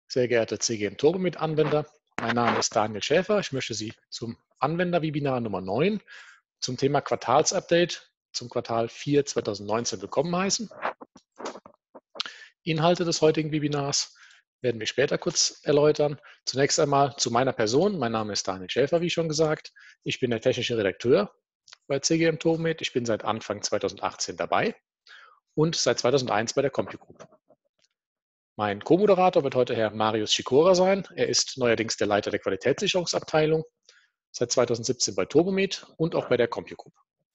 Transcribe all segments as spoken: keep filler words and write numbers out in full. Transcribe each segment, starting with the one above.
Sehr geehrte C G M Turbomed-Anwender, mein Name ist Daniel Schäfer. Ich möchte Sie zum Anwender-Webinar Nummer neun zum Thema Quartalsupdate zum Quartal vier zweitausendneunzehn willkommen heißen. Inhalte des heutigen Webinars werden wir später kurz erläutern. Zunächst einmal zu meiner Person. Mein Name ist Daniel Schäfer, wie schon gesagt. Ich bin der technische Redakteur bei C G M Turbomed. Ich bin seit Anfang zweitausendachtzehn dabei und seit zweitausendeins bei der CompuGroup. Mein Co-Moderator wird heute Herr Marius Schikora sein. Er ist neuerdings der Leiter der Qualitätssicherungsabteilung, seit zweitausendsiebzehn bei Turbomed und auch bei der CompuGroup.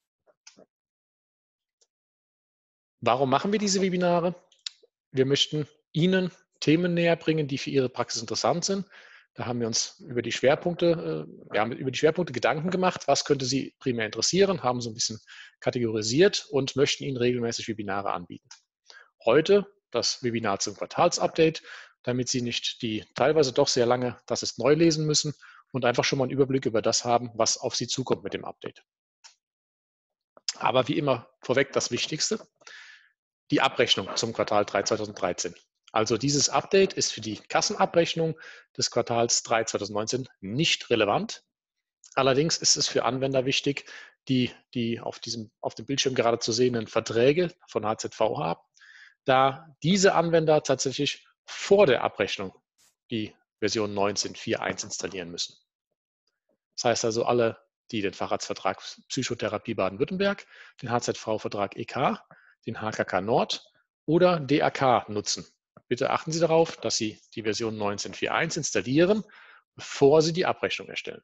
Warum machen wir diese Webinare? Wir möchten Ihnen Themen näher bringen, die für Ihre Praxis interessant sind. Da haben wir uns über die Schwerpunkte, äh, wir haben über die Schwerpunkte Gedanken gemacht, was könnte Sie primär interessieren, haben so ein bisschen kategorisiert und möchten Ihnen regelmäßig Webinare anbieten. Heute das Webinar zum Quartalsupdate, damit Sie nicht die teilweise doch sehr lange Das ist neu lesen müssen und einfach schon mal einen Überblick über das haben, was auf Sie zukommt mit dem Update. Aber wie immer vorweg das Wichtigste, die Abrechnung zum Quartal drei zweitausenddreizehn. Also dieses Update ist für die Kassenabrechnung des Quartals drei zweitausendneunzehn nicht relevant. Allerdings ist es für Anwender wichtig, die, die auf, diesem, auf dem Bildschirm gerade zu sehenden Verträge von H Z V haben, da diese Anwender tatsächlich vor der Abrechnung die Version neunzehn Punkt vier Punkt eins installieren müssen. Das heißt also, alle, die den Facharztvertrag Psychotherapie Baden-Württemberg, den H Z V-Vertrag E K, den H K K Nord oder D A K nutzen. Bitte achten Sie darauf, dass Sie die Version neunzehn Punkt vier Punkt eins installieren, bevor Sie die Abrechnung erstellen.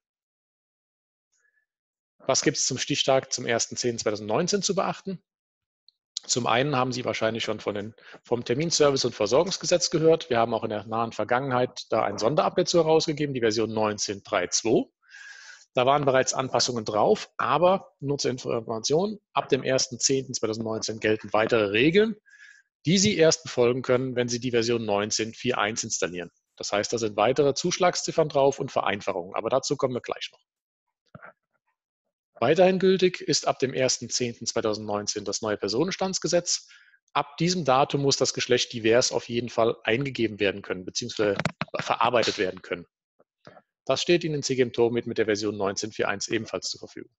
Was gibt es zum Stichtag zum ersten zehnten zweitausendneunzehn zu beachten? Zum einen haben Sie wahrscheinlich schon von den, vom Terminservice- und Versorgungsgesetz gehört. Wir haben auch in der nahen Vergangenheit da ein Sonderupdate zu herausgegeben, die Version neunzehn Punkt drei Punkt zwei. Da waren bereits Anpassungen drauf, aber nur zur Information, ab dem ersten zehnten zweitausendneunzehn gelten weitere Regeln, die Sie erst befolgen können, wenn Sie die Version neunzehn Punkt vier Punkt eins installieren. Das heißt, da sind weitere Zuschlagsziffern drauf und Vereinfachungen, aber dazu kommen wir gleich noch. Weiterhin gültig ist ab dem ersten zehnten zweitausendneunzehn das neue Personenstandsgesetz. Ab diesem Datum muss das Geschlecht divers auf jeden Fall eingegeben werden können bzw. verarbeitet werden können. Das steht Ihnen in C G M Turbomed mit der Version neunzehn Punkt vier Punkt eins ebenfalls zur Verfügung.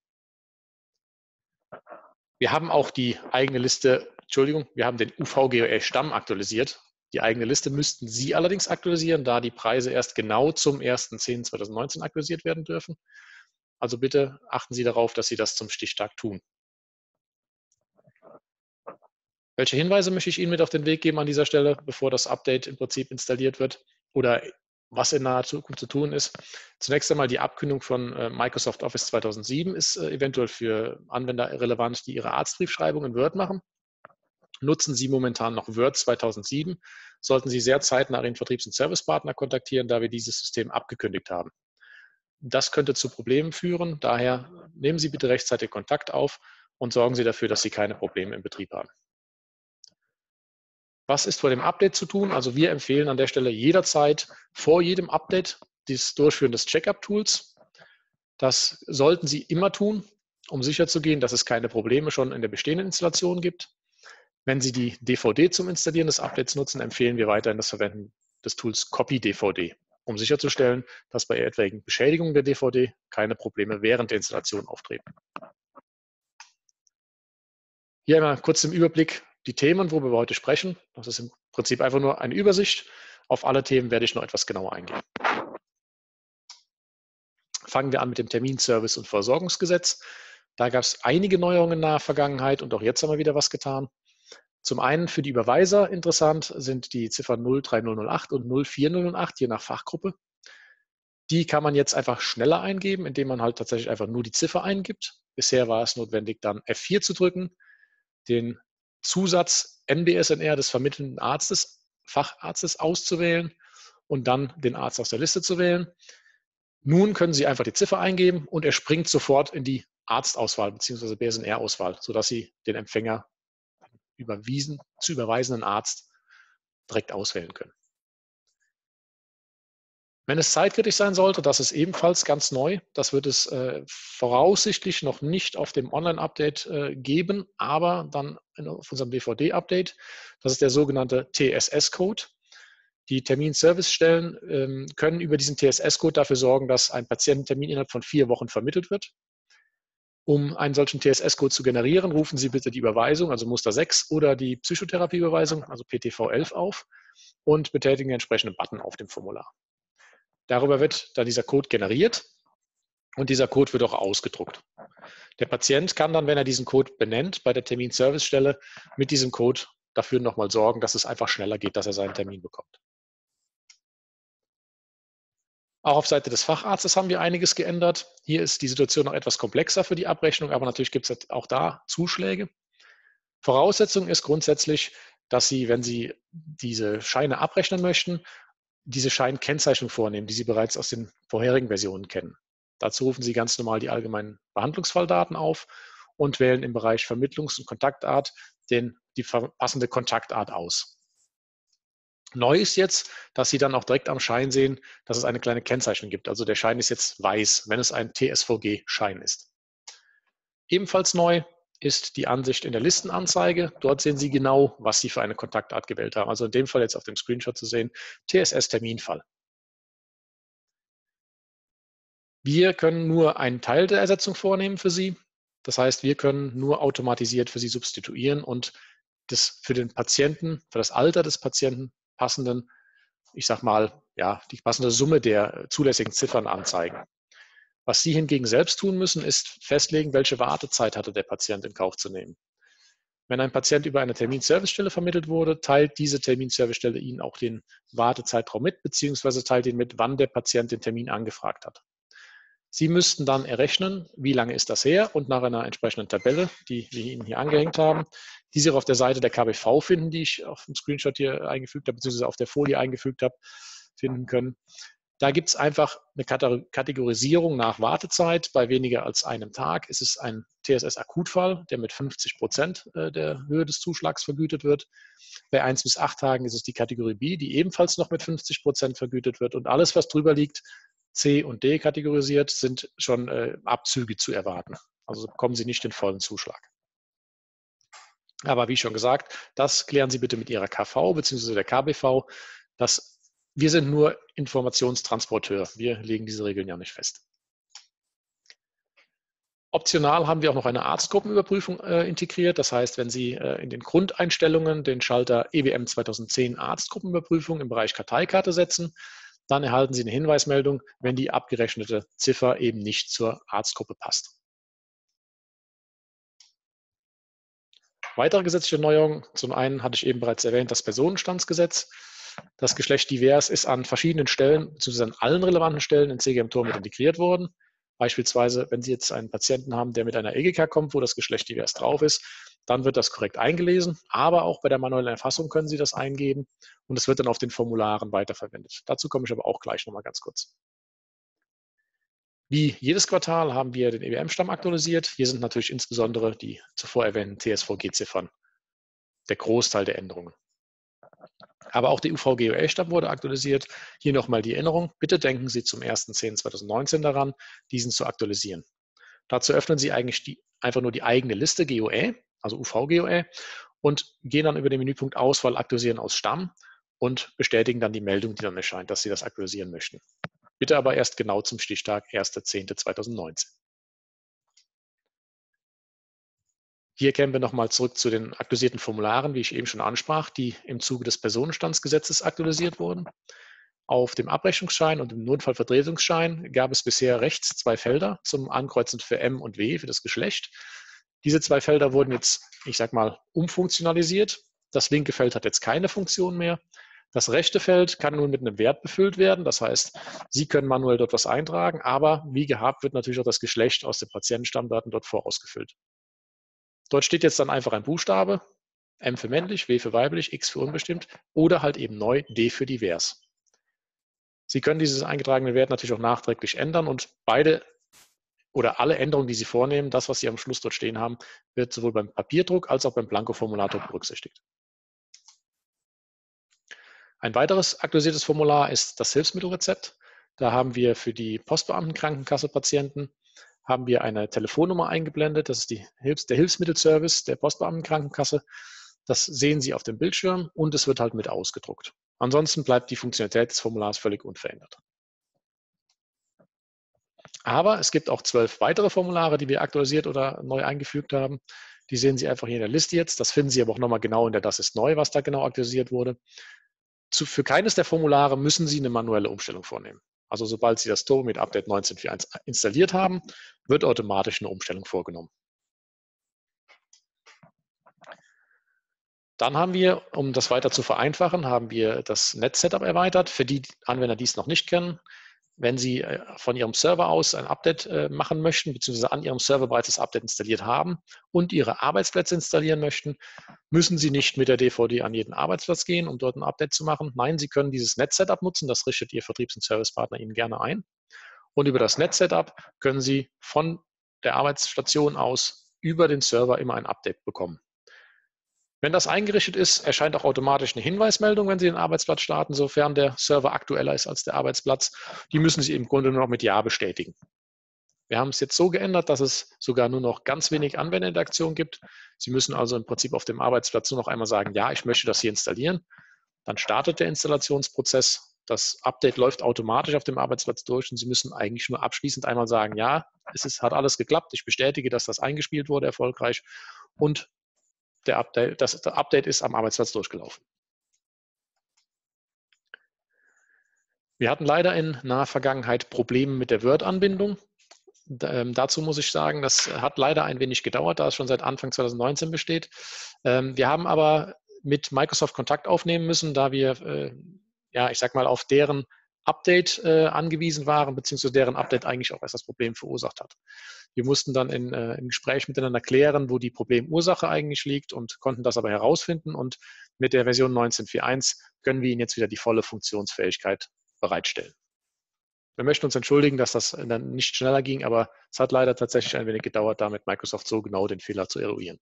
Wir haben auch die eigene Liste, Entschuldigung, wir haben den U V G O L-Stamm aktualisiert. Die eigene Liste müssten Sie allerdings aktualisieren, da die Preise erst genau zum ersten zehnten zweitausendneunzehn aktualisiert werden dürfen. Also bitte achten Sie darauf, dass Sie das zum Stichtag tun. Welche Hinweise möchte ich Ihnen mit auf den Weg geben an dieser Stelle, bevor das Update im Prinzip installiert wird oder was in naher Zukunft zu tun ist? Zunächst einmal die Abkündung von Microsoft Office zweitausendsieben ist eventuell für Anwender relevant, die ihre Arztbriefschreibung in Word machen. Nutzen Sie momentan noch Word zweitausendsieben, sollten Sie sehr zeitnah Ihren Vertriebs- und Servicepartner kontaktieren, da wir dieses System abgekündigt haben. Das könnte zu Problemen führen, daher nehmen Sie bitte rechtzeitig Kontakt auf und sorgen Sie dafür, dass Sie keine Probleme im Betrieb haben. Was ist vor dem Update zu tun? Also wir empfehlen an der Stelle jederzeit vor jedem Update das Durchführen des Checkup-Tools. Das sollten Sie immer tun, um sicherzugehen, dass es keine Probleme schon in der bestehenden Installation gibt. Wenn Sie die D V D zum Installieren des Updates nutzen, empfehlen wir weiterhin das Verwenden des Tools Copy D V D, um sicherzustellen, dass bei etwaigen Beschädigungen der D V D keine Probleme während der Installation auftreten. Hier einmal kurz im Überblick die Themen, worüber wir heute sprechen. Das ist im Prinzip einfach nur eine Übersicht. Auf alle Themen werde ich noch etwas genauer eingehen. Fangen wir an mit dem Terminservice- und Versorgungsgesetz. Da gab es einige Neuerungen in der Vergangenheit und auch jetzt haben wir wieder was getan. Zum einen für die Überweiser interessant sind die Ziffern null drei null null acht und null vier null null acht, je nach Fachgruppe. Die kann man jetzt einfach schneller eingeben, indem man halt tatsächlich einfach nur die Ziffer eingibt. Bisher war es notwendig, dann F vier zu drücken, den Zusatz N B S N R des vermittelnden Arztes, Facharztes auszuwählen und dann den Arzt aus der Liste zu wählen. Nun können Sie einfach die Ziffer eingeben und er springt sofort in die Arztauswahl bzw. B S N R-Auswahl, sodass Sie den Empfänger überwiesen, zu überweisenden Arzt direkt auswählen können. Wenn es zeitkritisch sein sollte, das ist ebenfalls ganz neu. Das wird es äh, voraussichtlich noch nicht auf dem Online-Update äh, geben, aber dann in, auf unserem D V D-Update. Das ist der sogenannte T S S-Code. Die Terminservicestellen ähm, können über diesen T S S-Code dafür sorgen, dass ein Patiententermin innerhalb von vier Wochen vermittelt wird. Um einen solchen T S S-Code zu generieren, rufen Sie bitte die Überweisung, also Muster sechs oder die Psychotherapieüberweisung, also P T V elf auf und betätigen den entsprechenden Button auf dem Formular. Darüber wird dann dieser Code generiert und dieser Code wird auch ausgedruckt. Der Patient kann dann, wenn er diesen Code benennt, bei der Terminservicestelle mit diesem Code dafür nochmal sorgen, dass es einfach schneller geht, dass er seinen Termin bekommt. Auch auf Seite des Facharztes haben wir einiges geändert. Hier ist die Situation noch etwas komplexer für die Abrechnung, aber natürlich gibt es auch da Zuschläge. Voraussetzung ist grundsätzlich, dass Sie, wenn Sie diese Scheine abrechnen möchten, diese Scheinkennzeichnung vornehmen, die Sie bereits aus den vorherigen Versionen kennen. Dazu rufen Sie ganz normal die allgemeinen Behandlungsfalldaten auf und wählen im Bereich Vermittlungs- und Kontaktart den, die passende Kontaktart aus. Neu ist jetzt, dass Sie dann auch direkt am Schein sehen, dass es eine kleine Kennzeichnung gibt. Also der Schein ist jetzt weiß, wenn es ein T S V G-Schein ist. Ebenfalls neu ist die Ansicht in der Listenanzeige. Dort sehen Sie genau, was Sie für eine Kontaktart gewählt haben. Also in dem Fall jetzt auf dem Screenshot zu sehen, T S S-Terminfall. Wir können nur einen Teil der Ersetzung vornehmen für Sie. Das heißt, wir können nur automatisiert für Sie substituieren und das für den Patienten, für das Alter des Patienten passenden, ich sag mal, ja, die passende Summe der zulässigen Ziffern anzeigen. Was Sie hingegen selbst tun müssen, ist festlegen, welche Wartezeit hatte der Patient in Kauf zu nehmen. Wenn ein Patient über eine Terminservicestelle vermittelt wurde, teilt diese Terminservicestelle Ihnen auch den Wartezeitraum mit, beziehungsweise teilt Ihnen mit, wann der Patient den Termin angefragt hat. Sie müssten dann errechnen, wie lange ist das her und nach einer entsprechenden Tabelle, die wir Ihnen hier angehängt haben, die Sie auch auf der Seite der K B V finden, die ich auf dem Screenshot hier eingefügt habe, beziehungsweise auf der Folie eingefügt habe, finden können. Da gibt es einfach eine Kategorisierung nach Wartezeit. Bei weniger als einem Tag ist es ein T S S-Akutfall, der mit fünfzig Prozent der Höhe des Zuschlags vergütet wird. Bei eins bis acht Tagen ist es die Kategorie B, die ebenfalls noch mit fünfzig Prozent vergütet wird. Und alles, was drüber liegt, C und D kategorisiert, sind schon äh, Abzüge zu erwarten. Also bekommen Sie nicht den vollen Zuschlag. Aber wie schon gesagt, das klären Sie bitte mit Ihrer K V bzw. der K B V. Das, wir sind nur Informationstransporteur. Wir legen diese Regeln ja nicht fest. Optional haben wir auch noch eine Arztgruppenüberprüfung äh, integriert. Das heißt, wenn Sie äh, in den Grundeinstellungen den Schalter E W M zweitausendzehn Arztgruppenüberprüfung im Bereich Karteikarte setzen, dann erhalten Sie eine Hinweismeldung, wenn die abgerechnete Ziffer eben nicht zur Arztgruppe passt. Weitere gesetzliche Neuerungen: Zum einen hatte ich eben bereits erwähnt, das Personenstandsgesetz. Das Geschlecht divers ist an verschiedenen Stellen, beziehungsweise an allen relevanten Stellen in C G M Tor mit integriert worden. Beispielsweise, wenn Sie jetzt einen Patienten haben, der mit einer E G K kommt, wo das Geschlecht divers drauf ist, dann wird das korrekt eingelesen. Aber auch bei der manuellen Erfassung können Sie das eingeben und es wird dann auf den Formularen weiterverwendet. Dazu komme ich aber auch gleich nochmal ganz kurz. Wie jedes Quartal haben wir den E W M-Stamm aktualisiert. Hier sind natürlich insbesondere die zuvor erwähnten T S V G-Ziffern der Großteil der Änderungen. Aber auch der U V G O L-Stamm wurde aktualisiert. Hier nochmal die Erinnerung. Bitte denken Sie zum ersten zehnten zweitausendneunzehn daran, diesen zu aktualisieren. Dazu öffnen Sie eigentlich die, einfach nur die eigene Liste G O E, also U V G O E, und gehen dann über den Menüpunkt Auswahl Aktualisieren aus Stamm und bestätigen dann die Meldung, die dann erscheint, dass Sie das aktualisieren möchten. Bitte aber erst genau zum Stichtag erster zehnter zweitausendneunzehn. Hier kehren wir nochmal zurück zu den aktualisierten Formularen, wie ich eben schon ansprach, die im Zuge des Personenstandsgesetzes aktualisiert wurden. Auf dem Abrechnungsschein und im Notfallvertretungsschein gab es bisher rechts zwei Felder zum Ankreuzen für M und W, für das Geschlecht. Diese zwei Felder wurden jetzt, ich sag mal, umfunktionalisiert. Das linke Feld hat jetzt keine Funktion mehr. Das rechte Feld kann nun mit einem Wert befüllt werden. Das heißt, Sie können manuell dort was eintragen, aber wie gehabt wird natürlich auch das Geschlecht aus den Patientenstammdaten dort vorausgefüllt. Dort steht jetzt dann einfach ein Buchstabe, M für männlich, W für weiblich, X für unbestimmt oder halt eben neu D für divers. Sie können dieses eingetragene Wert natürlich auch nachträglich ändern und beide oder alle Änderungen, die Sie vornehmen, das, was Sie am Schluss dort stehen haben, wird sowohl beim Papierdruck als auch beim Blanko-Formulator berücksichtigt. Ein weiteres aktualisiertes Formular ist das Hilfsmittelrezept. Da haben wir für die Postbeamtenkrankenkasse-Patienten haben wir eine Telefonnummer eingeblendet. Das ist die Hilfs-, der Hilfsmittelservice der Postbeamtenkrankenkasse. Das sehen Sie auf dem Bildschirm und es wird halt mit ausgedruckt. Ansonsten bleibt die Funktionalität des Formulars völlig unverändert. Aber es gibt auch zwölf weitere Formulare, die wir aktualisiert oder neu eingefügt haben. Die sehen Sie einfach hier in der Liste jetzt. Das finden Sie aber auch nochmal genau in der Das ist neu, was da genau aktualisiert wurde. Zu, für keines der Formulare müssen Sie eine manuelle Umstellung vornehmen. Also sobald Sie das Turbo mit Update neunzehn Punkt vier Punkt eins installiert haben, wird automatisch eine Umstellung vorgenommen. Dann haben wir, um das weiter zu vereinfachen, haben wir das Netz-Setup erweitert. Für die Anwender, die es noch nicht kennen, wenn Sie von Ihrem Server aus ein Update machen möchten, beziehungsweise an Ihrem Server bereits das Update installiert haben und Ihre Arbeitsplätze installieren möchten, müssen Sie nicht mit der D V D an jeden Arbeitsplatz gehen, um dort ein Update zu machen. Nein, Sie können dieses Netz-Setup nutzen. Das richtet Ihr Vertriebs- und Servicepartner Ihnen gerne ein. Und über das Netz-Setup können Sie von der Arbeitsstation aus über den Server immer ein Update bekommen. Wenn das eingerichtet ist, erscheint auch automatisch eine Hinweismeldung, wenn Sie den Arbeitsplatz starten, sofern der Server aktueller ist als der Arbeitsplatz. Die müssen Sie im Grunde nur noch mit Ja bestätigen. Wir haben es jetzt so geändert, dass es sogar nur noch ganz wenig Anwenderinteraktion gibt. Sie müssen also im Prinzip auf dem Arbeitsplatz nur noch einmal sagen, ja, ich möchte das hier installieren. Dann startet der Installationsprozess. Das Update läuft automatisch auf dem Arbeitsplatz durch und Sie müssen eigentlich nur abschließend einmal sagen, ja, es ist, hat alles geklappt. Ich bestätige, dass das eingespielt wurde erfolgreich und Der Update, das Update ist am Arbeitsplatz durchgelaufen. Wir hatten leider in naher Vergangenheit Probleme mit der Word-Anbindung. Ähm, dazu muss ich sagen, das hat leider ein wenig gedauert, da es schon seit Anfang zwanzig neunzehn besteht. Ähm, wir haben aber mit Microsoft Kontakt aufnehmen müssen, da wir, äh, ja, ich sag mal, auf deren Update äh, angewiesen waren, beziehungsweise deren Update eigentlich auch erst das Problem verursacht hat. Wir mussten dann in, äh, im Gespräch miteinander klären, wo die Problemursache eigentlich liegt und konnten das aber herausfinden. Und mit der Version neunzehn Punkt vier Punkt eins können wir Ihnen jetzt wieder die volle Funktionsfähigkeit bereitstellen. Wir möchten uns entschuldigen, dass das dann nicht schneller ging, aber es hat leider tatsächlich ein wenig gedauert, damit Microsoft so genau den Fehler zu eruieren.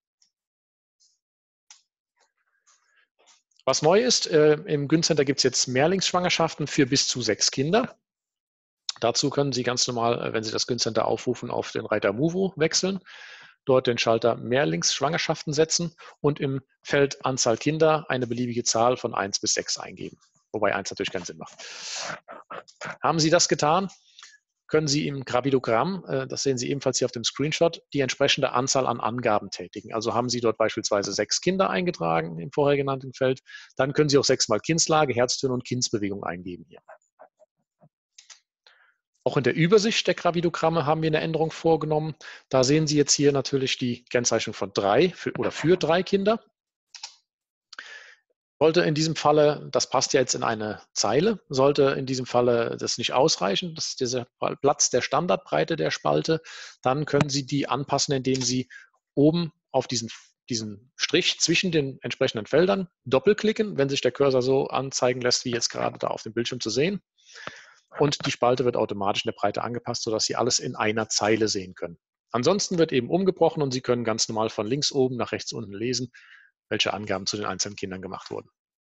Was neu ist, äh, im Güncenter gibt es jetzt Mehrlingsschwangerschaften für bis zu sechs Kinder. Dazu können Sie ganz normal, wenn Sie das Güncenter aufrufen, auf den Reiter Movo wechseln, dort den Schalter Mehrlingsschwangerschaften setzen und im Feld Anzahl Kinder eine beliebige Zahl von eins bis sechs eingeben, wobei eins natürlich keinen Sinn macht. Haben Sie das getan, können Sie im Gravidogramm, das sehen Sie ebenfalls hier auf dem Screenshot, die entsprechende Anzahl an Angaben tätigen. Also haben Sie dort beispielsweise sechs Kinder eingetragen im vorher genannten Feld, dann können Sie auch sechsmal Kindslage, Herztöne und Kindsbewegung eingeben hier. Auch in der Übersicht der Gravidogramme haben wir eine Änderung vorgenommen. Da sehen Sie jetzt hier natürlich die Kennzeichnung von drei für, oder für drei Kinder. Sollte in diesem Falle, das passt ja jetzt in eine Zeile, sollte in diesem Falle das nicht ausreichen, das ist dieser Platz der Standardbreite der Spalte, dann können Sie die anpassen, indem Sie oben auf diesen, diesen Strich zwischen den entsprechenden Feldern doppelklicken, wenn sich der Cursor so anzeigen lässt, wie jetzt gerade da auf dem Bildschirm zu sehen. Und die Spalte wird automatisch in der Breite angepasst, sodass Sie alles in einer Zeile sehen können. Ansonsten wird eben umgebrochen und Sie können ganz normal von links oben nach rechts unten lesen, welche Angaben zu den einzelnen Kindern gemacht wurden.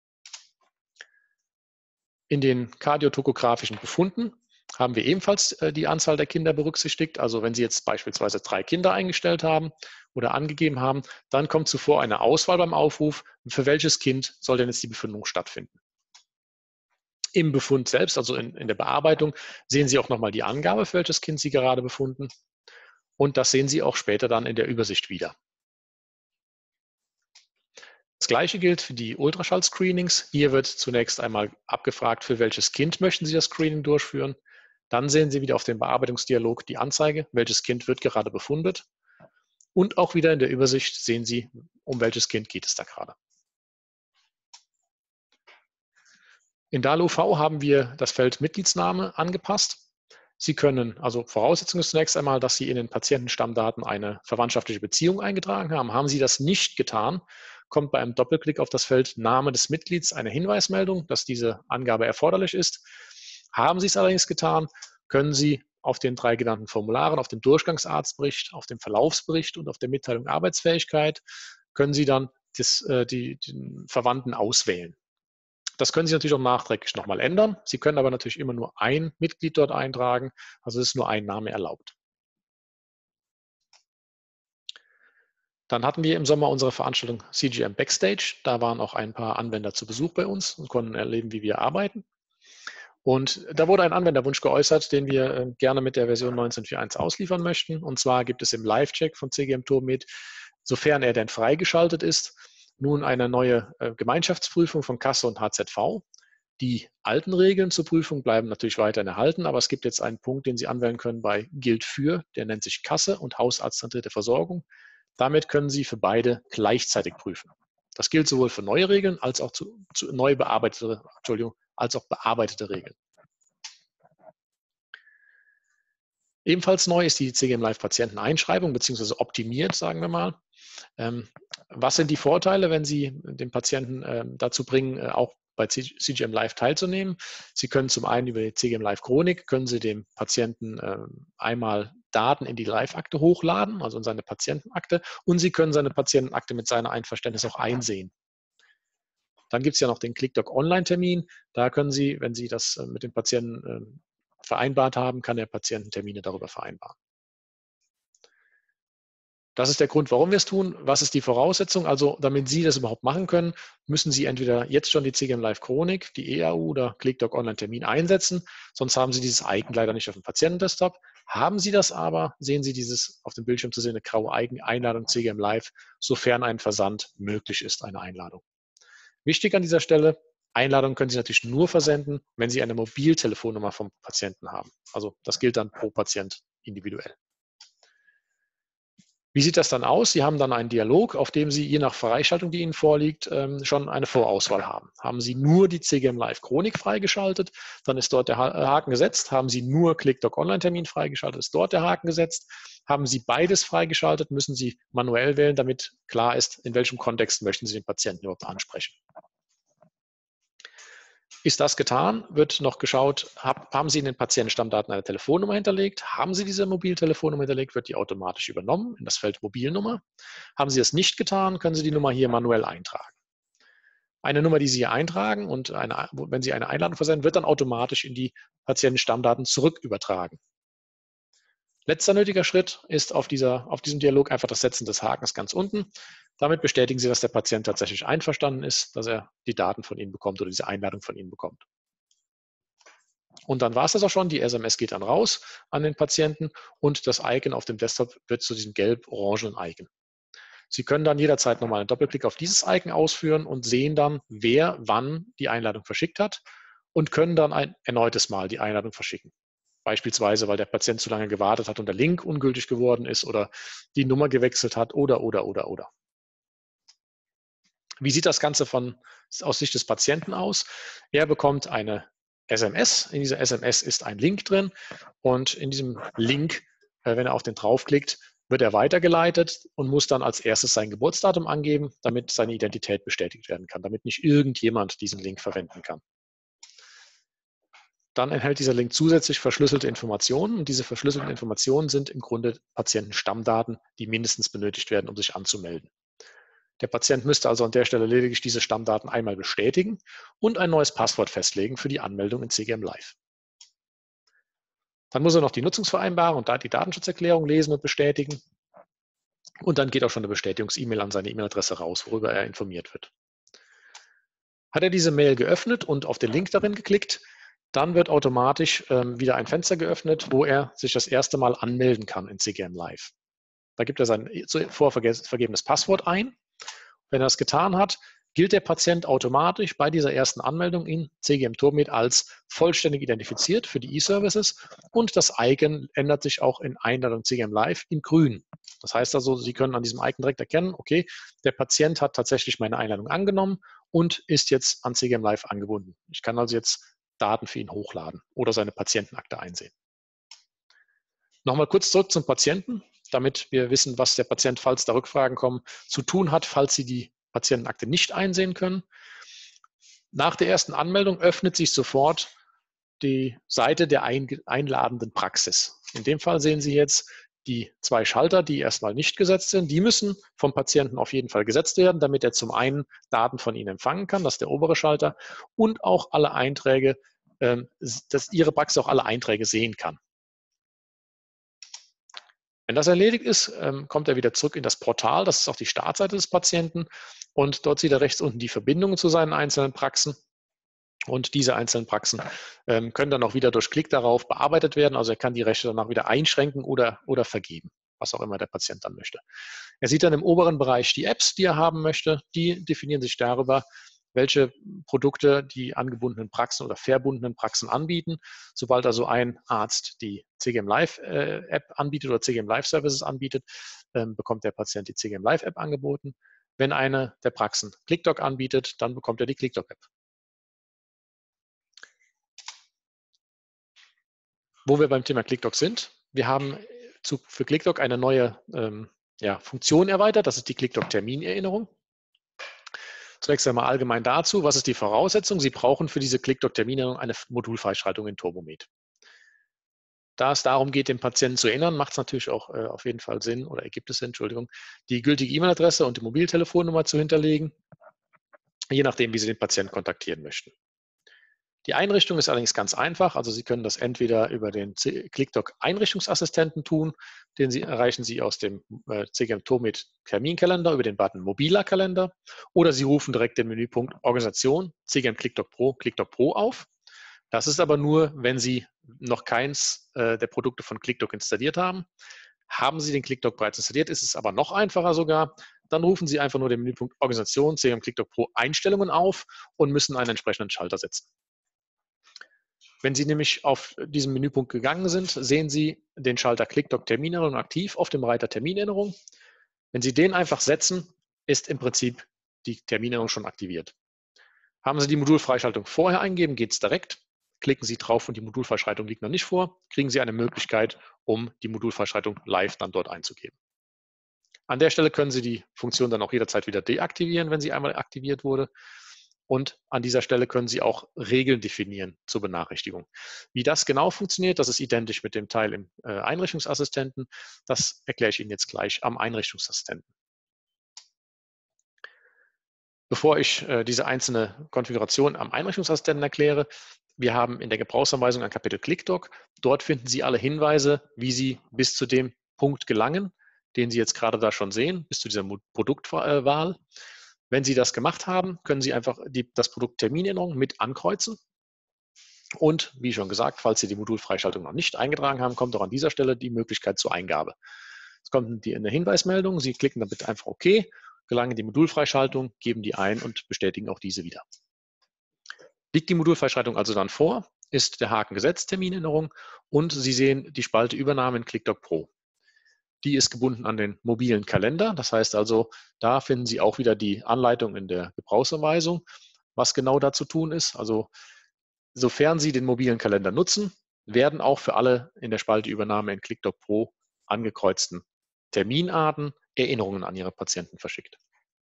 In den kardiotokografischen Befunden haben wir ebenfalls äh, die Anzahl der Kinder berücksichtigt. Also wenn Sie jetzt beispielsweise drei Kinder eingestellt haben oder angegeben haben, dann kommt zuvor eine Auswahl beim Aufruf, für welches Kind soll denn jetzt die Befundung stattfinden. Im Befund selbst, also in, in der Bearbeitung, sehen Sie auch nochmal die Angabe, für welches Kind Sie gerade befunden. Und das sehen Sie auch später dann in der Übersicht wieder. Das Gleiche gilt für die Ultraschall-Screenings. Hier wird zunächst einmal abgefragt, für welches Kind möchten Sie das Screening durchführen. Dann sehen Sie wieder auf dem Bearbeitungsdialog die Anzeige, welches Kind wird gerade befundet. Und auch wieder in der Übersicht sehen Sie, um welches Kind geht es da gerade. In D A L U V haben wir das Feld Mitgliedsname angepasst. Sie können, also Voraussetzung ist zunächst einmal, dass Sie in den Patientenstammdaten eine verwandtschaftliche Beziehung eingetragen haben. Haben Sie das nicht getan, kommt bei einem Doppelklick auf das Feld Name des Mitglieds eine Hinweismeldung, dass diese Angabe erforderlich ist. Haben Sie es allerdings getan, können Sie auf den drei genannten Formularen, auf dem Durchgangsarztbericht, auf dem Verlaufsbericht und auf der Mitteilung Arbeitsfähigkeit, können Sie dann das, äh, die, den Verwandten auswählen. Das können Sie natürlich auch nachträglich nochmal ändern. Sie können aber natürlich immer nur ein Mitglied dort eintragen. Also ist nur ein Name erlaubt. Dann hatten wir im Sommer unsere Veranstaltung C G M Backstage. Da waren auch ein paar Anwender zu Besuch bei uns und konnten erleben, wie wir arbeiten. Und da wurde ein Anwenderwunsch geäußert, den wir gerne mit der Version neunzehn Punkt vier Punkt eins ausliefern möchten. Und zwar gibt es im Live-Check von C G M Turbomed, sofern er denn freigeschaltet ist, nun eine neue Gemeinschaftsprüfung von Kasse und H Z V. Die alten Regeln zur Prüfung bleiben natürlich weiterhin erhalten, aber es gibt jetzt einen Punkt, den Sie anwählen können bei Gilt für, der nennt sich Kasse und Hausarztzentrierte Versorgung. Damit können Sie für beide gleichzeitig prüfen. Das gilt sowohl für neue Regeln als auch zu, zu neu bearbeitete, Entschuldigung, als auch bearbeitete Regeln. Ebenfalls neu ist die C G M Live Patienteneinschreibung beziehungsweise optimiert, sagen wir mal. Ähm, was sind die Vorteile, wenn Sie den Patienten äh, dazu bringen, äh, auch bei C G M Live teilzunehmen? Sie können zum einen über die C G M Live Chronik, können Sie dem Patienten äh, einmal Daten in die Live-Akte hochladen, also in seine Patientenakte, und Sie können seine Patientenakte mit seinem Einverständnis auch einsehen. Dann gibt es ja noch den ClickDoc-Online-Termin. Da können Sie, wenn Sie das mit dem Patienten äh, vereinbart haben, kann der Patient Termine darüber vereinbaren. Das ist der Grund, warum wir es tun. Was ist die Voraussetzung? Also, damit Sie das überhaupt machen können, müssen Sie entweder jetzt schon die C G M Live Chronik, die E A U oder ClickDoc Online Termin einsetzen. Sonst haben Sie dieses Icon leider nicht auf dem Patientendesktop. Haben Sie das aber, sehen Sie dieses auf dem Bildschirm zu sehen, eine graue Einladung C G M Live, sofern ein Versand möglich ist, eine Einladung. Wichtig an dieser Stelle, Einladungen können Sie natürlich nur versenden, wenn Sie eine Mobiltelefonnummer vom Patienten haben. Also das gilt dann pro Patient individuell. Wie sieht das dann aus? Sie haben dann einen Dialog, auf dem Sie je nach Freischaltung, die Ihnen vorliegt, schon eine Vorauswahl haben. Haben Sie nur die C G M Live Chronik freigeschaltet, dann ist dort der Haken gesetzt. Haben Sie nur ClickDoc Online Termin freigeschaltet, ist dort der Haken gesetzt. Haben Sie beides freigeschaltet, müssen Sie manuell wählen, damit klar ist, in welchem Kontext möchten Sie den Patienten überhaupt ansprechen. Ist das getan, wird noch geschaut, haben Sie in den Patientenstammdaten eine Telefonnummer hinterlegt? Haben Sie diese Mobiltelefonnummer hinterlegt, wird die automatisch übernommen in das Feld Mobilnummer. Haben Sie es nicht getan, können Sie die Nummer hier manuell eintragen. Eine Nummer, die Sie hier eintragen und eine, wenn Sie eine Einladung versenden, wird dann automatisch in die Patientenstammdaten zurück übertragen. Letzter nötiger Schritt ist auf, dieser, auf diesem Dialog einfach das Setzen des Hakens ganz unten. Damit bestätigen Sie, dass der Patient tatsächlich einverstanden ist, dass er die Daten von Ihnen bekommt oder diese Einladung von Ihnen bekommt. Und dann war es das auch schon. Die S M S geht dann raus an den Patienten und das Icon auf dem Desktop wird zu diesem gelb-orangenen Icon. Sie können dann jederzeit nochmal einen Doppelklick auf dieses Icon ausführen und sehen dann, wer wann die Einladung verschickt hat und können dann ein erneutes Mal die Einladung verschicken. Beispielsweise, weil der Patient zu lange gewartet hat und der Link ungültig geworden ist oder die Nummer gewechselt hat oder, oder, oder, oder. Wie sieht das Ganze von, aus Sicht des Patienten aus? Er bekommt eine S M S. In dieser S M S ist ein Link drin und in diesem Link, wenn er auf den draufklickt, wird er weitergeleitet und muss dann als erstes sein Geburtsdatum angeben, damit seine Identität bestätigt werden kann, damit nicht irgendjemand diesen Link verwenden kann. Dann enthält dieser Link zusätzlich verschlüsselte Informationen und diese verschlüsselten Informationen sind im Grunde Patientenstammdaten, die mindestens benötigt werden, um sich anzumelden. Der Patient müsste also an der Stelle lediglich diese Stammdaten einmal bestätigen und ein neues Passwort festlegen für die Anmeldung in C G M Live. Dann muss er noch die Nutzungsvereinbarung und die Datenschutzerklärung lesen und bestätigen. Und dann geht auch schon eine Bestätigungs-E-Mail an seine E-Mail-Adresse raus, worüber er informiert wird. Hat er diese Mail geöffnet und auf den Link darin geklickt, dann wird automatisch ähm, wieder ein Fenster geöffnet, wo er sich das erste Mal anmelden kann in C G M Live. Da gibt er sein zuvor vergebenes Passwort ein. Wenn er es getan hat, gilt der Patient automatisch bei dieser ersten Anmeldung in C G M Turbomed als vollständig identifiziert für die E-Services und das Icon ändert sich auch in Einladung C G M Live in grün. Das heißt also, Sie können an diesem Icon direkt erkennen, okay, der Patient hat tatsächlich meine Einladung angenommen und ist jetzt an C G M Live angebunden. Ich kann also jetzt Daten für ihn hochladen oder seine Patientenakte einsehen. Nochmal kurz zurück zum Patienten, damit wir wissen, was der Patient, falls da Rückfragen kommen, zu tun hat, falls Sie die Patientenakte nicht einsehen können. Nach der ersten Anmeldung öffnet sich sofort die Seite der einladenden Praxis. In dem Fall sehen Sie jetzt die zwei Schalter, die erstmal nicht gesetzt sind. Die müssen vom Patienten auf jeden Fall gesetzt werden, damit er zum einen Daten von Ihnen empfangen kann, das ist der obere Schalter, und auch alle Einträge, dass Ihre Praxis auch alle Einträge sehen kann. Wenn das erledigt ist, ähm, kommt er wieder zurück in das Portal. Das ist auch die Startseite des Patienten. Und dort sieht er rechts unten die Verbindungen zu seinen einzelnen Praxen. Und diese einzelnen Praxen ähm, können dann auch wieder durch Klick darauf bearbeitet werden. Also er kann die Rechte danach wieder einschränken oder, oder vergeben, was auch immer der Patient dann möchte. Er sieht dann im oberen Bereich die Apps, die er haben möchte. Die definieren sich darüber, welche Produkte die angebundenen Praxen oder verbundenen Praxen anbieten. Sobald also ein Arzt die C G M Live äh, App anbietet oder C G M Live Services anbietet, ähm, bekommt der Patient die C G M Live App angeboten. Wenn eine der Praxen ClickDoc anbietet, dann bekommt er die ClickDoc App. Wo wir beim Thema ClickDoc sind, wir haben zu, für ClickDoc eine neue ähm, ja, Funktion erweitert, das ist die ClickDoc Terminerinnerung. Zunächst einmal allgemein dazu, was ist die Voraussetzung? Sie brauchen für diese ClickDoc Terminerinnerung eine Modulfreischaltung in Turbomed. Da es darum geht, den Patienten zu erinnern, macht es natürlich auch äh, auf jeden Fall Sinn, oder ergibt es Sinn, Entschuldigung, die gültige E-Mail-Adresse und die Mobiltelefonnummer zu hinterlegen, je nachdem, wie Sie den Patienten kontaktieren möchten. Die Einrichtung ist allerdings ganz einfach. Also Sie können das entweder über den ClickDoc Einrichtungsassistenten tun, den Sie erreichen Sie aus dem äh, C G M Turbomed Terminkalender über den Button Mobiler Kalender, oder Sie rufen direkt den Menüpunkt Organisation C G M ClickDoc Pro ClickDoc Pro auf. Das ist aber nur, wenn Sie noch keins äh, der Produkte von ClickDoc installiert haben. Haben Sie den ClickDoc bereits installiert, ist es aber noch einfacher sogar. Dann rufen Sie einfach nur den Menüpunkt Organisation C G M ClickDoc Pro Einstellungen auf und müssen einen entsprechenden Schalter setzen. Wenn Sie nämlich auf diesen Menüpunkt gegangen sind, sehen Sie den Schalter ClickDoc Terminerinnerung aktiv auf dem Reiter Terminerinnerung. Wenn Sie den einfach setzen, ist im Prinzip die Terminerinnerung schon aktiviert. Haben Sie die Modulfreischaltung vorher eingegeben, geht es direkt. Klicken Sie drauf und die Modulfreischaltung liegt noch nicht vor, kriegen Sie eine Möglichkeit, um die Modulfreischaltung live dann dort einzugeben. An der Stelle können Sie die Funktion dann auch jederzeit wieder deaktivieren, wenn sie einmal aktiviert wurde. Und an dieser Stelle können Sie auch Regeln definieren zur Benachrichtigung. Wie das genau funktioniert, das ist identisch mit dem Teil im äh, Einrichtungsassistenten. Das erkläre ich Ihnen jetzt gleich am Einrichtungsassistenten. Bevor ich äh, diese einzelne Konfiguration am Einrichtungsassistenten erkläre, wir haben in der Gebrauchsanweisung ein Kapitel ClickDoc. Dort finden Sie alle Hinweise, wie Sie bis zu dem Punkt gelangen, den Sie jetzt gerade da schon sehen, bis zu dieser Produktwahl. Wenn Sie das gemacht haben, können Sie einfach die, das Produkt Terminerinnerung mit ankreuzen. Und wie schon gesagt, falls Sie die Modulfreischaltung noch nicht eingetragen haben, kommt auch an dieser Stelle die Möglichkeit zur Eingabe. Es kommt die, eine Hinweismeldung, Sie klicken dann bitte einfach OK, gelangen die Modulfreischaltung, geben die ein und bestätigen auch diese wieder. Liegt die Modulfreischaltung also dann vor, ist der Haken gesetzt, Terminerinnerung, und Sie sehen die Spalte Übernahme in ClickDoc Pro. Die ist gebunden an den mobilen Kalender. Das heißt also, da finden Sie auch wieder die Anleitung in der Gebrauchsanweisung, was genau da zu tun ist. Also, sofern Sie den mobilen Kalender nutzen, werden auch für alle in der Spalte Übernahme in ClickDoc Pro angekreuzten Terminarten Erinnerungen an Ihre Patienten verschickt.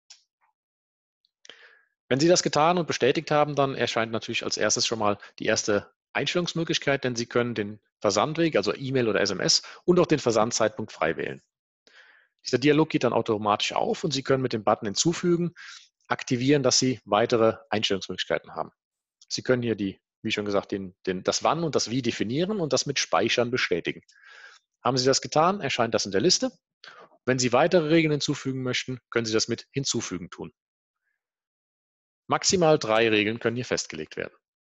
Wenn Sie das getan und bestätigt haben, dann erscheint natürlich als erstes schon mal die erste Einstellungsmöglichkeit, denn Sie können den Versandweg, also E-Mail oder S M S, und auch den Versandzeitpunkt frei wählen. Dieser Dialog geht dann automatisch auf und Sie können mit dem Button hinzufügen, aktivieren, dass Sie weitere Einstellungsmöglichkeiten haben. Sie können hier die, wie schon gesagt, den, den, das Wann und das Wie definieren und das mit Speichern bestätigen. Haben Sie das getan, erscheint das in der Liste. Wenn Sie weitere Regeln hinzufügen möchten, können Sie das mit Hinzufügen tun. Maximal drei Regeln können hier festgelegt werden.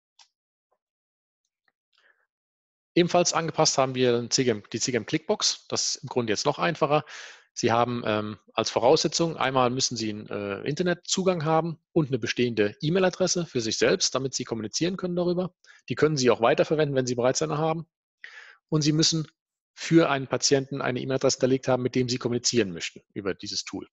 Ebenfalls angepasst haben wir die C G M Clickbox. Das ist im Grunde jetzt noch einfacher. Sie haben ähm, als Voraussetzung, einmal müssen Sie einen äh, Internetzugang haben und eine bestehende E-Mail-Adresse für sich selbst, damit Sie kommunizieren können darüber. Die können Sie auch weiterverwenden, wenn Sie bereits eine haben. Und Sie müssen für einen Patienten eine E-Mail-Adresse hinterlegt haben, mit dem Sie kommunizieren möchten über dieses Tool.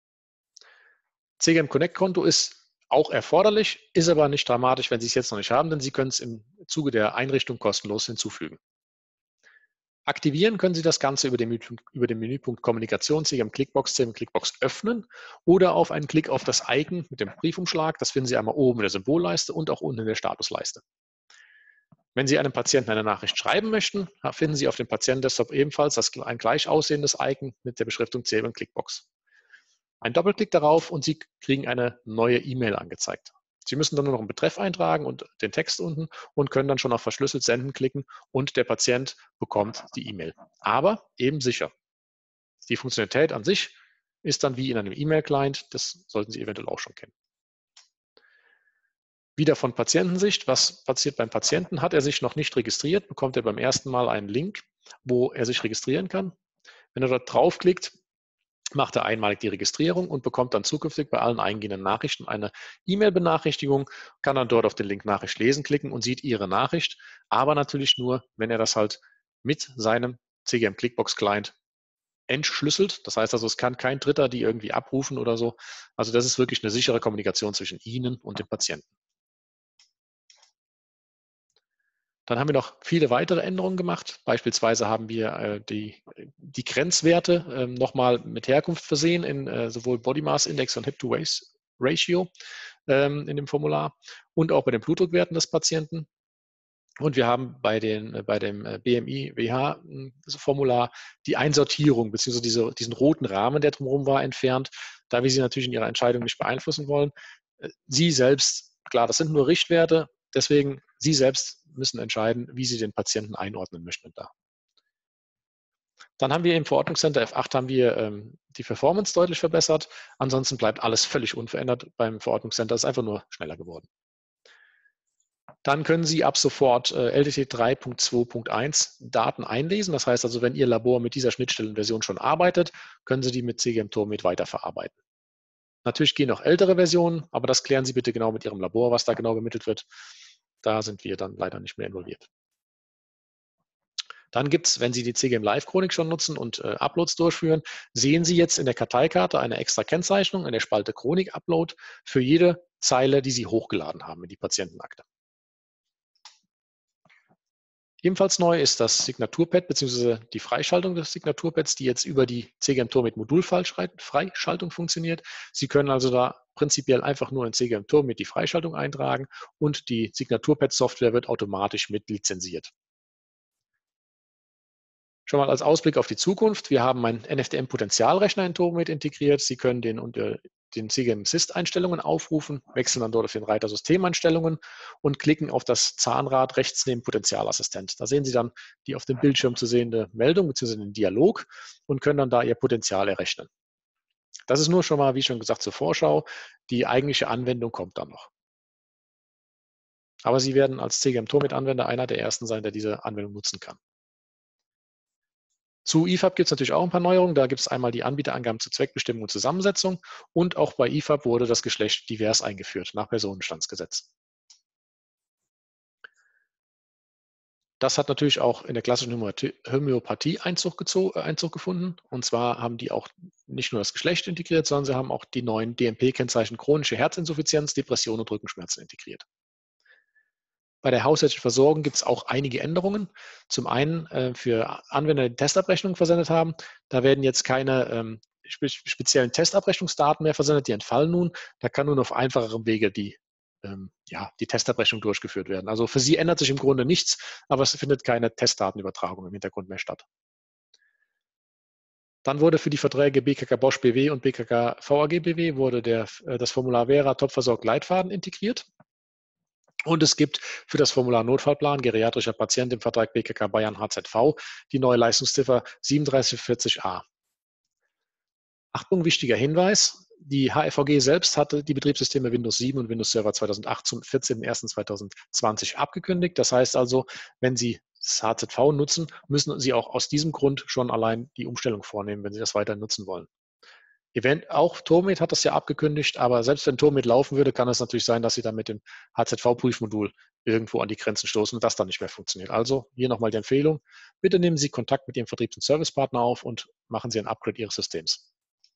C G M Connect-Konto ist auch erforderlich, ist aber nicht dramatisch, wenn Sie es jetzt noch nicht haben, denn Sie können es im Zuge der Einrichtung kostenlos hinzufügen. Aktivieren können Sie das Ganze über den, über den Menüpunkt Kommunikation C G M Clickbox, C G M Clickbox öffnen oder auf einen Klick auf das Icon mit dem Briefumschlag. Das finden Sie einmal oben in der Symbolleiste und auch unten in der Statusleiste. Wenn Sie einem Patienten eine Nachricht schreiben möchten, finden Sie auf dem Patienten-Desktop ebenfalls das, ein gleich aussehendes Icon mit der Beschriftung C G M Clickbox. Ein Doppelklick darauf und Sie kriegen eine neue E-Mail angezeigt. Sie müssen dann nur noch einen Betreff eintragen und den Text unten und können dann schon auf verschlüsselt senden klicken und der Patient bekommt die E-Mail. Aber eben sicher. Die Funktionalität an sich ist dann wie in einem E-Mail-Client, das sollten Sie eventuell auch schon kennen. Wieder von Patientensicht, was passiert beim Patienten? Hat er sich noch nicht registriert, bekommt er beim ersten Mal einen Link, wo er sich registrieren kann. Wenn er dort draufklickt, macht er einmalig die Registrierung und bekommt dann zukünftig bei allen eingehenden Nachrichten eine E-Mail-Benachrichtigung, kann dann dort auf den Link Nachricht lesen klicken und sieht Ihre Nachricht, aber natürlich nur, wenn er das halt mit seinem C G M Clickbox Client entschlüsselt. Das heißt also, es kann kein Dritter die irgendwie abrufen oder so. Also das ist wirklich eine sichere Kommunikation zwischen Ihnen und dem Patienten. Dann haben wir noch viele weitere Änderungen gemacht. Beispielsweise haben wir äh, die, die Grenzwerte äh, nochmal mit Herkunft versehen in äh, sowohl Body Mass Index und Hip-to-Waist Ratio ähm, in dem Formular und auch bei den Blutdruckwerten des Patienten. Und wir haben bei, den, bei dem B M I-W H-Formular die Einsortierung bzw. Diese, diesen roten Rahmen, der drumherum war, entfernt, da wir Sie natürlich in Ihrer Entscheidung nicht beeinflussen wollen. Sie selbst, klar, das sind nur Richtwerte, deswegen Sie selbst müssen entscheiden, wie Sie den Patienten einordnen möchten da. Dann haben wir im Verordnungscenter F acht haben wir ähm, die Performance deutlich verbessert. Ansonsten bleibt alles völlig unverändert beim Verordnungscenter. Es ist einfach nur schneller geworden. Dann können Sie ab sofort äh, L D T drei Punkt zwei Punkt eins Daten einlesen. Das heißt also, wenn Ihr Labor mit dieser Schnittstellenversion schon arbeitet, können Sie die mit C G M Tormed weiterverarbeiten. Natürlich gehen auch ältere Versionen, aber das klären Sie bitte genau mit Ihrem Labor, was da genau gemittelt wird. Da sind wir dann leider nicht mehr involviert. Dann gibt es, wenn Sie die C G M Live-Chronik schon nutzen und äh, Uploads durchführen, sehen Sie jetzt in der Karteikarte eine extra Kennzeichnung in der Spalte Chronik-Upload für jede Zeile, die Sie hochgeladen haben in die Patientenakte. Ebenfalls neu ist das Signaturpad bzw. die Freischaltung des Signaturpads, die jetzt über die C G M Tormed Modulfreischaltung funktioniert. Sie können also da prinzipiell einfach nur in C G M Tormed die Freischaltung eintragen und die Signaturpad-Software wird automatisch mit lizenziert. Schon mal als Ausblick auf die Zukunft. Wir haben einen N F D M-Potenzialrechner in Tormed integriert. Sie können den unter den C G M Sys-Einstellungen aufrufen, wechseln dann dort auf den Reiter Systemeinstellungen und klicken auf das Zahnrad rechts neben Potentialassistent. Da sehen Sie dann die auf dem Bildschirm zu sehende Meldung bzw. den Dialog und können dann da Ihr Potenzial errechnen. Das ist nur schon mal, wie schon gesagt, zur Vorschau. Die eigentliche Anwendung kommt dann noch. Aber Sie werden als C G M Tormed-Anwender einer der ersten sein, der diese Anwendung nutzen kann. Zu I F A B gibt es natürlich auch ein paar Neuerungen. Da gibt es einmal die Anbieterangaben zur Zweckbestimmung und Zusammensetzung und auch bei I F A B wurde das Geschlecht divers eingeführt nach Personenstandsgesetz. Das hat natürlich auch in der klassischen Homöopathie Einzug, Einzug gefunden. Und zwar haben die auch nicht nur das Geschlecht integriert, sondern sie haben auch die neuen D M P-Kennzeichen chronische Herzinsuffizienz, Depression und Rückenschmerzen integriert. Bei der hausärztlichen Versorgung gibt es auch einige Änderungen. Zum einen äh, für Anwender, die Testabrechnungen versendet haben. Da werden jetzt keine ähm, spe speziellen Testabrechnungsdaten mehr versendet, die entfallen nun. Da kann nun auf einfacherem Wege die, ähm, ja, die Testabrechnung durchgeführt werden. Also für Sie ändert sich im Grunde nichts, aber es findet keine Testdatenübertragung im Hintergrund mehr statt. Dann wurde für die Verträge B K K Bosch B W und B K K V A G B W wurde der, das Formular Vera Topversorgt Leitfaden integriert. Und es gibt für das Formular Notfallplan geriatrischer Patient im Vertrag B K K Bayern H Z V die neue Leistungsziffer sieben drei vier null a. Achtung, wichtiger Hinweis. Die H F V G selbst hatte die Betriebssysteme Windows sieben und Windows Server zweitausendacht zum vierzehnten ersten zweitausendzwanzig abgekündigt. Das heißt also, wenn Sie das H Z V nutzen, müssen Sie auch aus diesem Grund schon allein die Umstellung vornehmen, wenn Sie das weiter nutzen wollen. Event, auch Tormed hat das ja abgekündigt, aber selbst wenn Tormed laufen würde, kann es natürlich sein, dass Sie dann mit dem H Z V-Prüfmodul irgendwo an die Grenzen stoßen und das dann nicht mehr funktioniert. Also hier nochmal die Empfehlung, bitte nehmen Sie Kontakt mit Ihrem Vertriebs- und Servicepartner auf und machen Sie ein Upgrade Ihres Systems.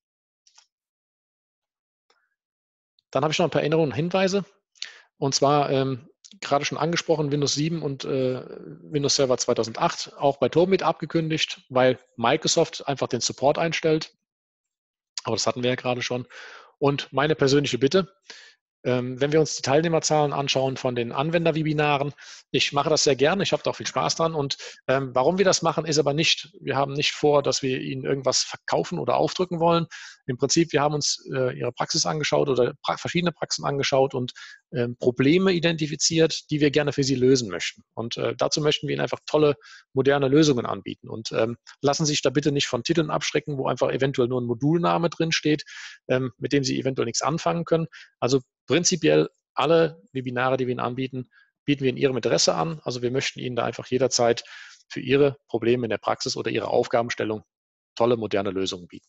Dann habe ich noch ein paar Erinnerungen und Hinweise. Und zwar, ähm, gerade schon angesprochen, Windows sieben und äh, Windows Server zweitausendacht, auch bei Tormed abgekündigt, weil Microsoft einfach den Support einstellt. Aber das hatten wir ja gerade schon. Und meine persönliche Bitte, ähm, wenn wir uns die Teilnehmerzahlen anschauen von den Anwenderwebinaren, ich mache das sehr gerne, ich habe da auch viel Spaß dran. Und ähm, warum wir das machen, ist aber nicht, wir haben nicht vor, dass wir Ihnen irgendwas verkaufen oder aufdrücken wollen. Im Prinzip, wir haben uns äh, Ihre Praxis angeschaut oder pra verschiedene Praxen angeschaut und äh, Probleme identifiziert, die wir gerne für Sie lösen möchten. Und äh, dazu möchten wir Ihnen einfach tolle, moderne Lösungen anbieten. Und ähm, lassen Sie sich da bitte nicht von Titeln abschrecken, wo einfach eventuell nur ein Modulname drin steht, ähm, mit dem Sie eventuell nichts anfangen können. Also prinzipiell alle Webinare, die wir Ihnen anbieten, bieten wir in Ihrem Interesse an. Also wir möchten Ihnen da einfach jederzeit für Ihre Probleme in der Praxis oder Ihre Aufgabenstellung tolle, moderne Lösungen bieten.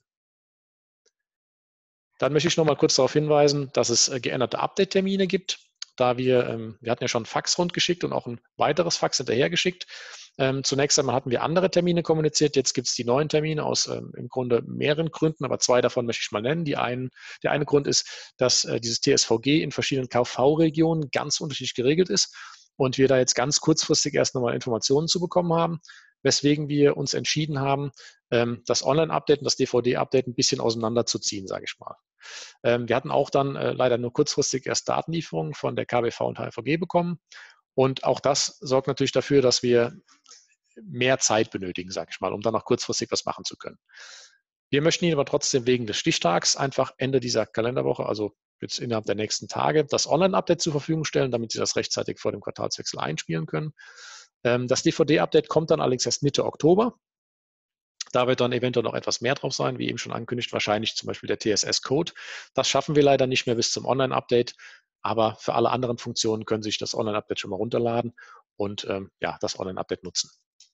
Dann möchte ich noch mal kurz darauf hinweisen, dass es äh, geänderte Update-Termine gibt. Da wir, ähm, wir hatten ja schon ein Fax rundgeschickt und auch ein weiteres Fax hinterhergeschickt. Ähm, zunächst einmal hatten wir andere Termine kommuniziert. Jetzt gibt es die neuen Termine aus ähm, im Grunde mehreren Gründen, aber zwei davon möchte ich mal nennen. Die einen, der eine Grund ist, dass äh, dieses T S V G in verschiedenen K V-Regionen ganz unterschiedlich geregelt ist und wir da jetzt ganz kurzfristig erst nochmal Informationen zu bekommen haben, weswegen wir uns entschieden haben, ähm, das Online-Update und das D V D-Update ein bisschen auseinanderzuziehen, sage ich mal. Ähm, wir hatten auch dann äh, leider nur kurzfristig erst Datenlieferungen von der K B V und H V G bekommen. Und auch das sorgt natürlich dafür, dass wir mehr Zeit benötigen, sage ich mal, um dann auch kurzfristig was machen zu können. Wir möchten Ihnen aber trotzdem wegen des Stichtags einfach Ende dieser Kalenderwoche, also jetzt innerhalb der nächsten Tage, das Online-Update zur Verfügung stellen, damit Sie das rechtzeitig vor dem Quartalswechsel einspielen können. Ähm, das D V D-Update kommt dann allerdings erst Mitte Oktober. Da wird dann eventuell noch etwas mehr drauf sein, wie eben schon angekündigt, wahrscheinlich zum Beispiel der T S S-Code. Das schaffen wir leider nicht mehr bis zum Online-Update, aber für alle anderen Funktionen können Sie sich das Online-Update schon mal runterladen und ähm, ja, das Online-Update nutzen.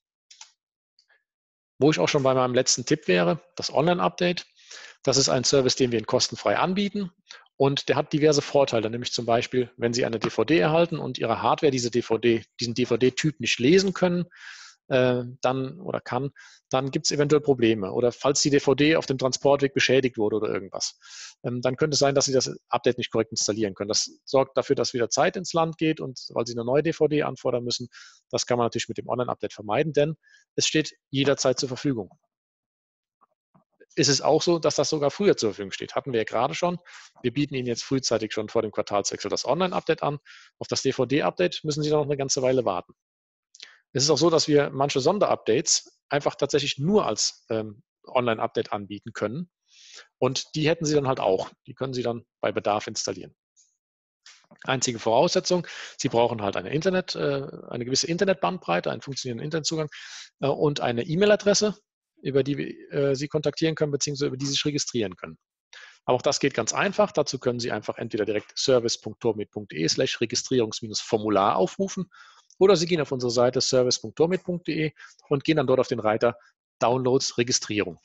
Wo ich auch schon bei meinem letzten Tipp wäre, das Online-Update. Das ist ein Service, den wir Ihnen kostenfrei anbieten und der hat diverse Vorteile, nämlich zum Beispiel, wenn Sie eine D V D erhalten und Ihre Hardware diese D V D, diesen D V D-Typ nicht lesen können, äh, dann oder kann, dann gibt es eventuell Probleme. Oder falls die D V D auf dem Transportweg beschädigt wurde oder irgendwas, ähm, dann könnte es sein, dass Sie das Update nicht korrekt installieren können. Das sorgt dafür, dass wieder Zeit ins Land geht und weil Sie eine neue D V D anfordern müssen. Das kann man natürlich mit dem Online-Update vermeiden, denn es steht jederzeit zur Verfügung. Ist es auch so, dass das sogar früher zur Verfügung steht. Hatten wir ja gerade schon. Wir bieten Ihnen jetzt frühzeitig schon vor dem Quartalswechsel das Online-Update an. Auf das D V D-Update müssen Sie noch eine ganze Weile warten. Es ist auch so, dass wir manche Sonderupdates einfach tatsächlich nur als ähm, Online-Update anbieten können. Und die hätten Sie dann halt auch. Die können Sie dann bei Bedarf installieren. Einzige Voraussetzung, Sie brauchen halt eine, Internet, äh, eine gewisse Internetbandbreite, einen funktionierenden Internetzugang äh, und eine E-Mail-Adresse, über die wir äh, Sie kontaktieren können, beziehungsweise über die Sie sich registrieren können. Aber auch das geht ganz einfach. Dazu können Sie einfach entweder direkt service.tormed.de slash Registrierungs-Formular aufrufen oder Sie gehen auf unsere Seite service.tormed.de und gehen dann dort auf den Reiter Downloads Registrierung.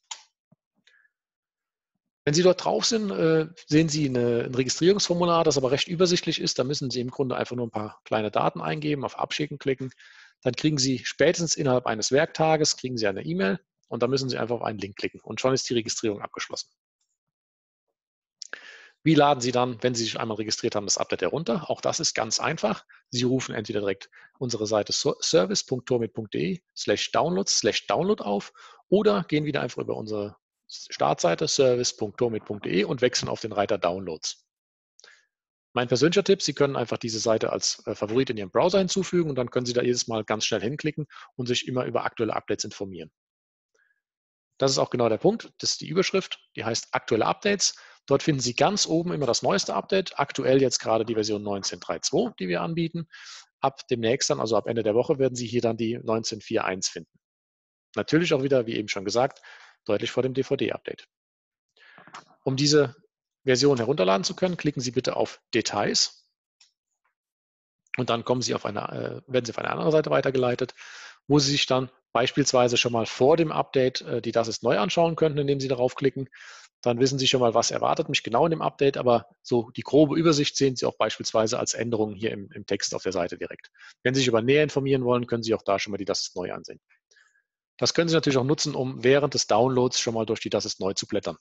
Wenn Sie dort drauf sind, äh, sehen Sie eine, ein Registrierungsformular, das aber recht übersichtlich ist. Da müssen Sie im Grunde einfach nur ein paar kleine Daten eingeben, auf Abschicken klicken. Dann kriegen Sie spätestens innerhalb eines Werktages kriegen Sie eine E-Mail und da müssen Sie einfach auf einen Link klicken und schon ist die Registrierung abgeschlossen. Wie laden Sie dann, wenn Sie sich einmal registriert haben, das Update herunter? Auch das ist ganz einfach. Sie rufen entweder direkt unsere Seite service.tormed.de slash downloads slash download auf oder gehen wieder einfach über unsere Startseite service.tormed.de und wechseln auf den Reiter Downloads. Mein persönlicher Tipp, Sie können einfach diese Seite als Favorit in Ihrem Browser hinzufügen und dann können Sie da jedes Mal ganz schnell hinklicken und sich immer über aktuelle Updates informieren. Das ist auch genau der Punkt. Das ist die Überschrift, die heißt aktuelle Updates. Dort finden Sie ganz oben immer das neueste Update. Aktuell jetzt gerade die Version neunzehn Punkt drei Punkt zwei, die wir anbieten. Ab demnächst dann, also ab Ende der Woche, werden Sie hier dann die neunzehn Punkt vier Punkt eins finden. Natürlich auch wieder, wie eben schon gesagt, deutlich vor dem D V D-Update. Um diese Version herunterladen zu können, klicken Sie bitte auf Details. Und dann kommen Sie auf eine, werden Sie auf eine andere Seite weitergeleitet, wo Sie sich dann beispielsweise schon mal vor dem Update die Das ist neu anschauen könnten, indem Sie darauf klicken. Dann wissen Sie schon mal, was erwartet mich genau in dem Update, aber so die grobe Übersicht sehen Sie auch beispielsweise als Änderungen hier im, im Text auf der Seite direkt. Wenn Sie sich aber näher informieren wollen, können Sie auch da schon mal die Das ist neu ansehen. Das können Sie natürlich auch nutzen, um während des Downloads schon mal durch die Das ist neu zu blättern.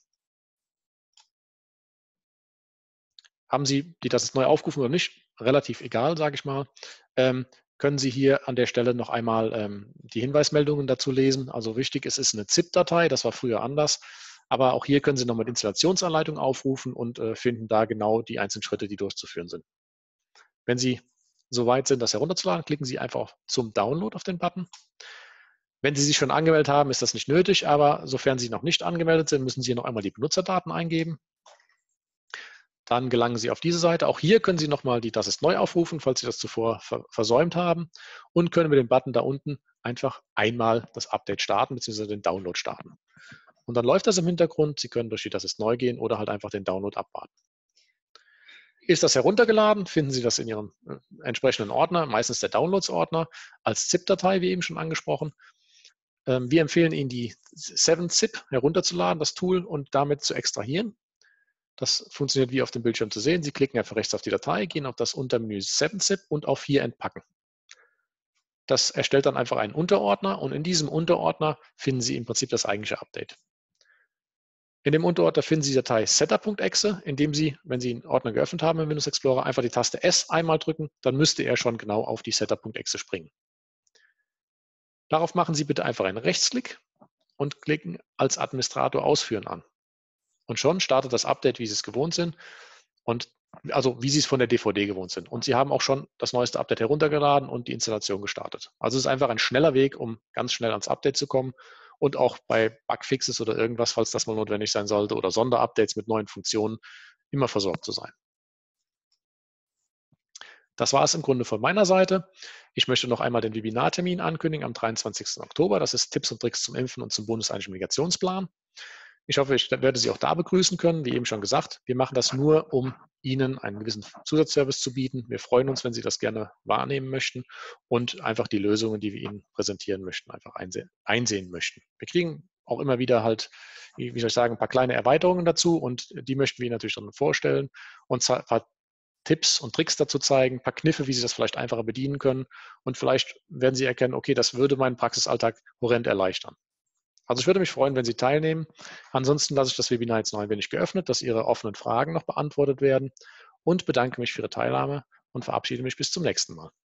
Haben Sie die Das ist neu aufgerufen oder nicht? Relativ egal, sage ich mal. Ähm, können Sie hier an der Stelle noch einmal ähm, die Hinweismeldungen dazu lesen. Also wichtig, es ist eine ZIP-Datei, das war früher anders. Aber auch hier können Sie nochmal die Installationsanleitung aufrufen und äh, finden da genau die einzelnen Schritte, die durchzuführen sind. Wenn Sie soweit sind, das herunterzuladen, klicken Sie einfach zum Download auf den Button. Wenn Sie sich schon angemeldet haben, ist das nicht nötig, aber sofern Sie noch nicht angemeldet sind, müssen Sie hier noch einmal die Benutzerdaten eingeben. Dann gelangen Sie auf diese Seite. Auch hier können Sie nochmal die Das ist neu aufrufen, falls Sie das zuvor versäumt haben, und können mit dem Button da unten einfach einmal das Update starten bzw. den Download starten. Und dann läuft das im Hintergrund. Sie können durch die Das ist neu gehen oder halt einfach den Download abwarten. Ist das heruntergeladen, finden Sie das in Ihrem äh, entsprechenden Ordner, meistens der Downloads-Ordner, als ZIP-Datei, wie eben schon angesprochen. Ähm, wir empfehlen Ihnen, die seven zip herunterzuladen, das Tool, und damit zu extrahieren. Das funktioniert wie auf dem Bildschirm zu sehen. Sie klicken einfach rechts auf die Datei, gehen auf das Untermenü seven zip und auf hier entpacken. Das erstellt dann einfach einen Unterordner, und in diesem Unterordner finden Sie im Prinzip das eigentliche Update. In dem Unterordner finden Sie die Datei setup.exe, indem Sie, wenn Sie den Ordner geöffnet haben im Windows Explorer, einfach die Taste S einmal drücken, dann müsste er schon genau auf die setup.exe springen. Darauf machen Sie bitte einfach einen Rechtsklick und klicken als Administrator Ausführen an. Und schon startet das Update, wie Sie es gewohnt sind, und also wie Sie es von der D V D gewohnt sind. Und Sie haben auch schon das neueste Update heruntergeladen und die Installation gestartet. Also es ist einfach ein schneller Weg, um ganz schnell ans Update zu kommen. Und auch bei Bugfixes oder irgendwas, falls das mal notwendig sein sollte, oder Sonderupdates mit neuen Funktionen, immer versorgt zu sein. Das war es im Grunde von meiner Seite. Ich möchte noch einmal den Webinartermin ankündigen am dreiundzwanzigsten Oktober. Das ist Tipps und Tricks zum Impfen und zum bundeseinheitlichen Migrationsplan. Ich hoffe, ich werde Sie auch da begrüßen können. Wie eben schon gesagt, wir machen das nur, um Ihnen einen gewissen Zusatzservice zu bieten. Wir freuen uns, wenn Sie das gerne wahrnehmen möchten und einfach die Lösungen, die wir Ihnen präsentieren möchten, einfach einsehen, einsehen möchten. Wir kriegen auch immer wieder halt, wie soll ich sagen, ein paar kleine Erweiterungen dazu, und die möchten wir Ihnen natürlich dann vorstellen und ein paar Tipps und Tricks dazu zeigen, ein paar Kniffe, wie Sie das vielleicht einfacher bedienen können, und vielleicht werden Sie erkennen, okay, das würde meinen Praxisalltag horrend erleichtern. Also ich würde mich freuen, wenn Sie teilnehmen. Ansonsten lasse ich das Webinar jetzt noch ein wenig geöffnet, dass Ihre offenen Fragen noch beantwortet werden, und bedanke mich für Ihre Teilnahme und verabschiede mich bis zum nächsten Mal.